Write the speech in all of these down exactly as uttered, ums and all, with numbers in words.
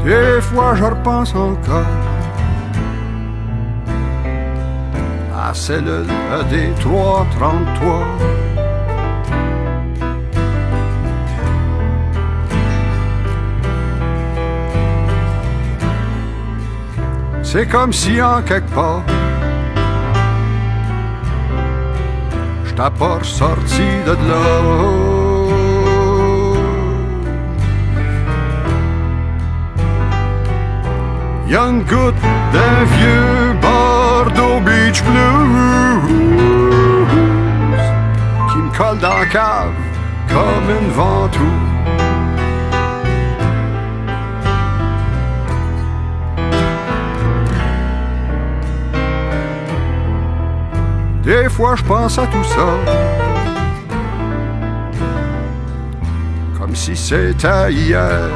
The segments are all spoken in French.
Des fois je repense encore à cellule E D trois trente-trois. C'est comme si en quelque part je t'ai pas sorti de là. Y'a une goutte d'un vieux Bordeaux Beach Blues qui me colle dans la cave comme une ventouse. Des fois je pense à tout ça comme si c'était hier.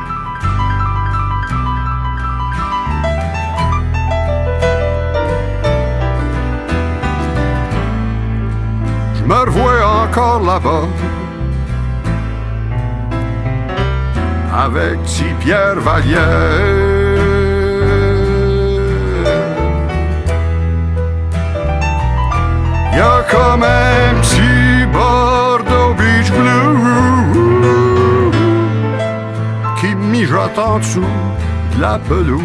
Je me revois encore là-bas avec petit Pierre Vallière. Y'a comme un petit Bordeaux Beach Blues qui mijote en dessous de la pelouse.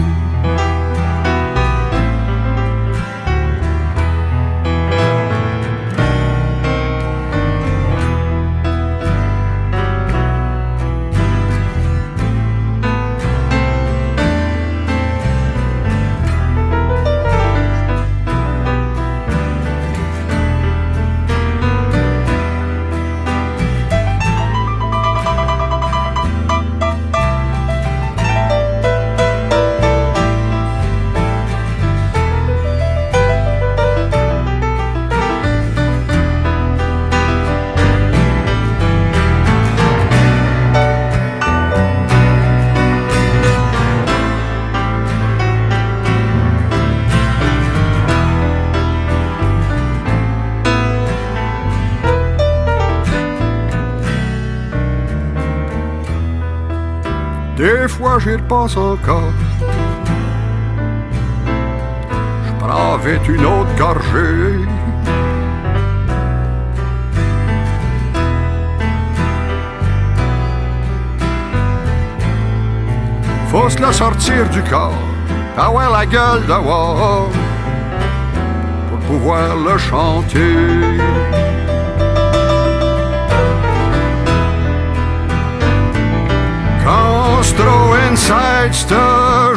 Des fois j'y repense encore. Je prends vite une autre gorgée. Faut se la sortir du corps, avoir la gueule dehors pour pouvoir le chanter. Quand on se trouve inside cette